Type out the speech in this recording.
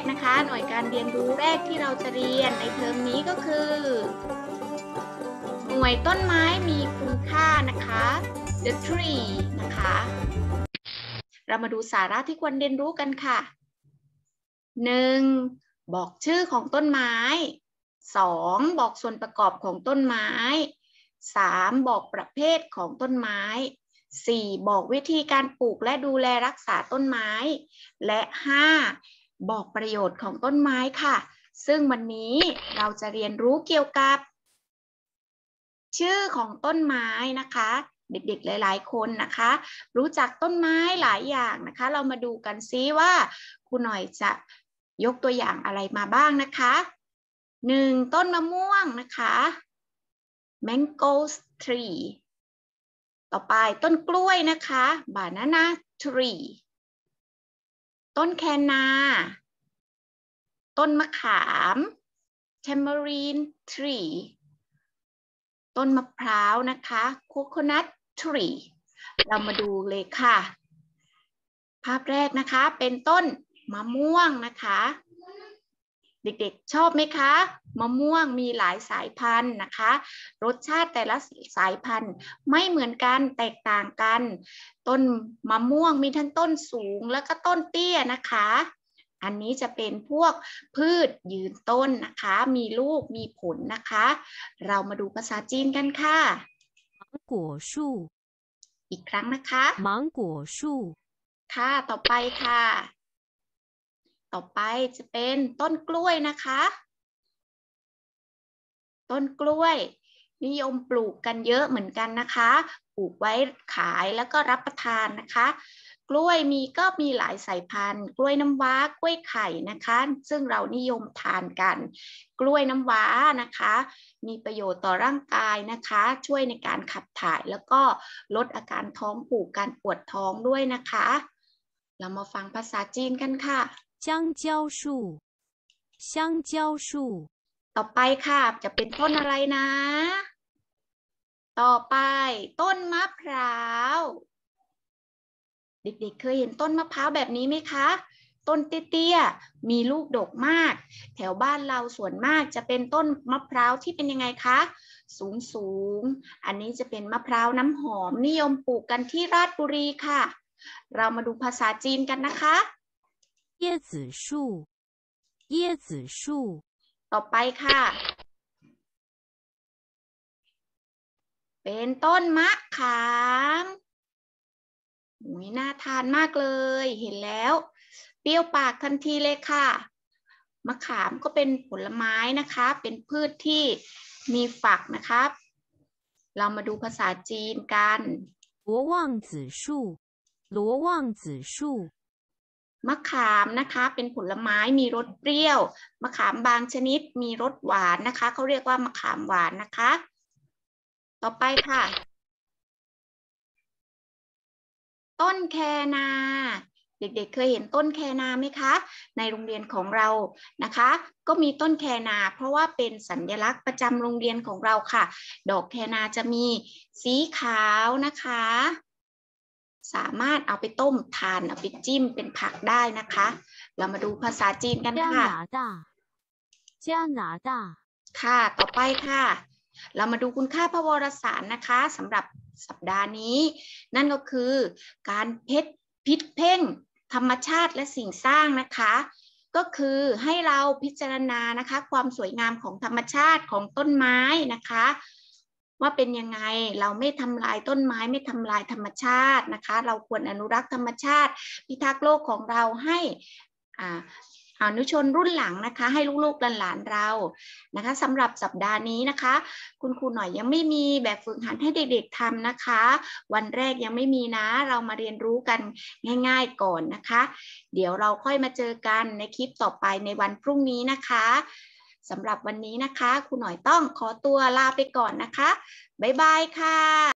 นะคะหน่วยการเรียนรู้แรกที่เราจะเรียนในเทอมนี้ก็คือหน่วยต้นไม้มีคุณค่านะคะ the tree นะคะเรามาดูสาระที่ควรเรียนรู้กันค่ะ 1. บอกชื่อของต้นไม้ 2. บอกส่วนประกอบของต้นไม้ 3. บอกประเภทของต้นไม้ 4. บอกวิธีการปลูกและดูแลรักษาต้นไม้และ 5. บอกประโยชน์ของต้นไม้ค่ะซึ่งวันนี้เราจะเรียนรู้เกี่ยวกับชื่อของต้นไม้นะคะเด็กๆหลายๆคนนะคะรู้จักต้นไม้หลายอย่างนะคะเรามาดูกันซิว่าครูหน่อยจะยกตัวอย่างอะไรมาบ้างนะคะ 1. ต้นมะม่วงนะคะ mango tree ต่อไปต้นกล้วยนะคะ banana tree ต้นแคนาต้นมะขาม tamarind tree ต้นมะพร้าวนะคะ coconut tree เรามาดูเลยค่ะภาพแรกนะคะเป็นต้นมะม่วงนะคะเด็กๆชอบไหมคะมะม่วงมีหลายสายพันธุ์นะคะรสชาติแต่ละสายพันธุ์ไม่เหมือนกันแตกต่างกันต้นมะม่วงมีทั้งต้นสูงแล้วก็ต้นเตี้ยนะคะอันนี้จะเป็นพวกพืชยืนต้นนะคะมีลูกมีผลนะคะเรามาดูภาษาจีนกันค่ะ芒果树อีกครั้งนะคะ芒果树ค่ะต่อไปค่ะต่อไปจะเป็นต้นกล้วยนะคะต้นกล้วยนิยมปลูกกันเยอะเหมือนกันนะคะปลูกไว้ขายแล้วก็รับประทานนะคะกล้วยก็มีหลายสายพันธุ์กล้วยน้ำว้ากล้วยไข่นะคะซึ่งเรานิยมทานกันกล้วยน้ำว้านะคะมีประโยชน์ต่อร่างกายนะคะช่วยในการขับถ่ายแล้วก็ลดอาการท้องผูกการปวดท้องด้วยนะคะเรามาฟังภาษาจีนกันค่ะ香蕉树香蕉树ต่อไปค่ะจะเป็นต้นอะไรนะ ต่อไปต้นมะพร้าวเด็กๆเคยเห็นต้นมะพร้าวแบบนี้ไหมคะต้นเตี้ยๆมีลูกดกมากแถวบ้านเราส่วนมากจะเป็นต้นมะพร้าวที่เป็นยังไงคะสูงอันนี้จะเป็นมะพร้าวน้ำหอมนิยมปลูกกันที่ราชบุรีค่ะเรามาดูภาษาจีนกันนะคะ椰子树椰子树ต่อไปค่ะเป็นต้นมะขามน่าทานมากเลยเห็นแล้วเปรี้ยวปากทันทีเลยค่ะมะขามก็เป็นผลไม้นะคะเป็นพืชที่มีฝักนะครับเรามาดูภาษาจีนกัน罗望子树罗望子树มะขามนะคะเป็นผลไม้มีรสเปรี้ยวมะขามบางชนิดมีรสหวานนะคะเขาเรียกว่ามะขามหวานนะคะต่อไปค่ะต้นแคนาเด็กๆเคยเห็นต้นแคนาไหมคะในโรงเรียนของเรานะคะก็มีต้นแคนาเพราะว่าเป็นสัญลักษณ์ประจำโรงเรียนของเราค่ะดอกแคนาจะมีสีขาวนะคะสามารถเอาไปต้มทานเอาไปจิ้มเป็นผักได้นะคะเรามาดูภาษาจีนกันค่ะ加拿大ค่ะต่อไปค่ะเรามาดูคุณค่าพระวรสารนะคะสำหรับสัปดาห์นี้นั่นก็คือการพิเพ่งธรรมชาติและสิ่งสร้างนะคะก็คือให้เราพิจารณานะคะความสวยงามของธรรมชาติของต้นไม้นะคะว่าเป็นยังไงเราไม่ทำลายต้นไม้ไม่ทำลายธรรมชาตินะคะเราควรอนุรักษ์ธรรมชาติพิทักษ์โลกของเราให้อนุชนรุ่นหลังนะคะให้ลูกๆหลานๆเรานะคะสำหรับสัปดาห์นี้นะคะคุณครูหน่อยยังไม่มีแบบฝึกหัดให้เด็กๆทำนะคะวันแรกยังไม่มีนะเรามาเรียนรู้กันง่ายๆก่อนนะคะเดี๋ยวเราค่อยมาเจอกันในคลิปต่อไปในวันพรุ่งนี้นะคะสำหรับวันนี้นะคะครูหน่อยต้องขอตัวลาไปก่อนนะคะบ๊ายบายค่ะ